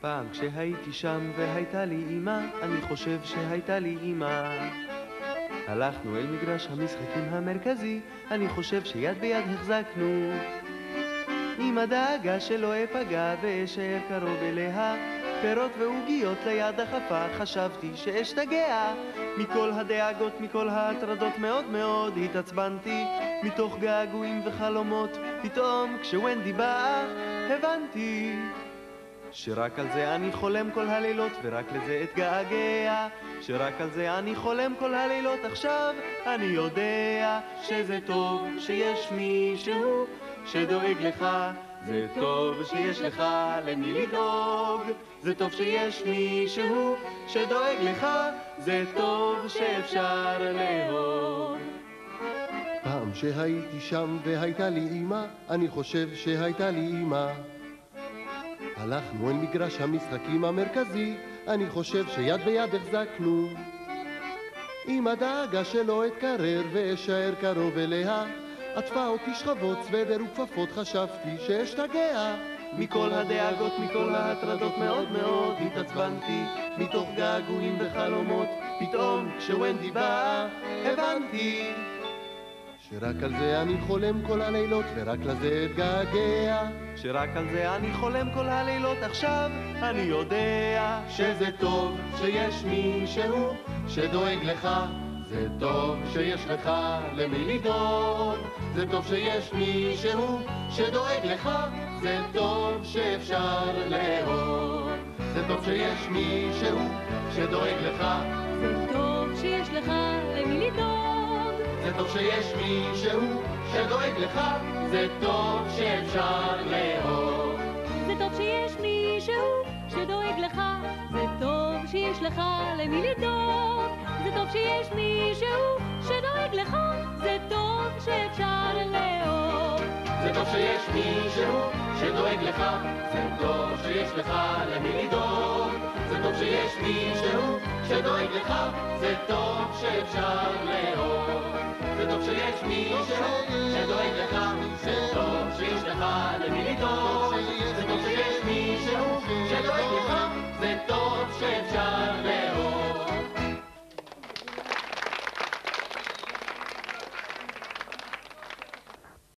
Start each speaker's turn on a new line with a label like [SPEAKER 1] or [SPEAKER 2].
[SPEAKER 1] פעם כשהייתי שם והייתה לי אמא, אני חושב שהייתה לי אמא. הלכנו אל מגרש המשחקים המרכזי, אני חושב שיד ביד החזקנו. אמא דאגה שלא אפגע ואשאר קרוב אליה, פירות ועוגיות ליד החפה, חשבתי שאשתגע. מכל הדאגות, מכל ההטרדות מאוד מאוד התעצבנתי. מתוך געגועים וחלומות, פתאום כשוונדי באה, הבנתי שרק על זה אני חולם כל הלילות ורק לזה אתגעגע. שרק על זה אני חולם כל הלילות, עכשיו אני יודע שזה טוב שיש מישהו שדואג לך. זה טוב שיש לך למי לדאוג, זה טוב שיש מישהו שדואג לך, זה טוב שאפשר לאהוב.
[SPEAKER 2] פעם שהייתי שם והייתה לי אמא, אני חושב שהייתה לי אמא. הלכנו אל מגרש המשחקים המרכזי, אני חושב שיד ביד החזקנו. אמא דאגה שלא אתקרר ואשאר קרוב אליה, עטפה אותי שכבות סוודר וכפפות, חשבתי שאשתגע.
[SPEAKER 1] מכל הדאגות, מכל ההטרדות מאוד מאוד התעצבנתי. מתוך געגועים וחלומות, פתאום כשוונדי באה, הבנתי
[SPEAKER 2] שרק על זה אני חולם כל הלילות ורק לזה אתגעגע.
[SPEAKER 1] שרק על זה אני חולם כל הלילות, עכשיו אני יודע
[SPEAKER 2] שזה טוב שיש מישהו שדואג לך, זה טוב שיש לך למי לדאוג, זה טוב שיש מישהו שדואג לך, זה טוב שאפשר לאהוב. זה טוב שיש מישהו שדואג לך,
[SPEAKER 3] זה טוב שיש לך למי לדאוג,
[SPEAKER 2] זה טוב שיש מישהו שדואג לך, זה טוב שאפשר לאהוב.
[SPEAKER 3] זה טוב שיש מישהו שדואג לך, זה טוב שיש לך למי לדאוג, זה טוב שיש מישהו שדואג לך, זה טוב שאפשר לאהוב.
[SPEAKER 2] זה טוב שיש מישהו שדואג לך, זה טוב שיש לך למי לדאוג, זה טוב שיש מישהו שדואג לך, זה טוב שאפשר לאהוב. זה טוב שיש מישהו שדואג לך, זה טוב שיש לך למי לדאוג, זה